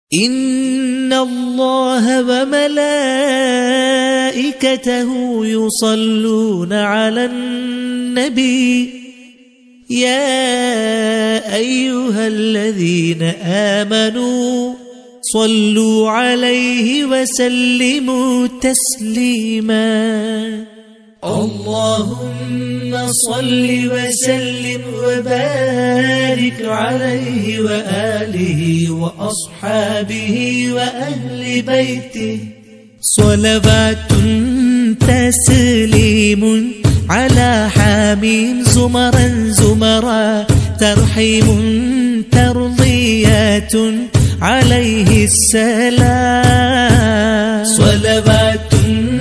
إن الله وملائكته يصلون على النبي يا أيها الذين آمنوا صلوا عليه وسلموا تسليما. اللهم صل وسلم وبارك عليه وآله وأصحابه وأهل بيته صلوات تسليم على حاميم زمرا زمرا ترحيم ترضيات عليه السلام صلوات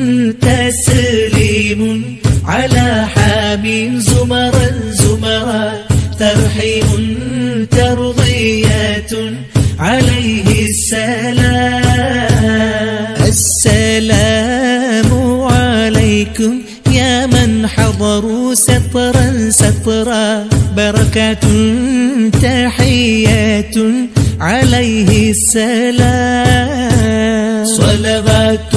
تسليم على حاميم زمرا زمرا ترحيم ترضيات عليه السلام. السلام عليكم يا من حضروا سطرا سطرا بركات تحيات عليه السلام صلوات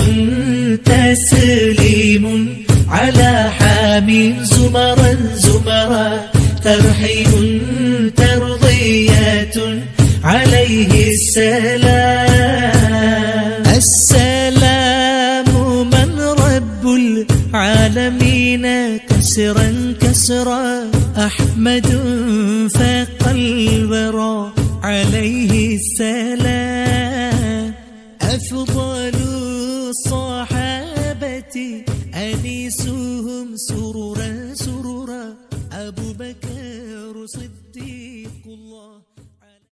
تسليم على حاميم زمرا زمرا ترحيم ترضيات عليه السلام. السلام من رب العالمين كسرا كسرا أحمد فاق الورى عليه السلام. أفضل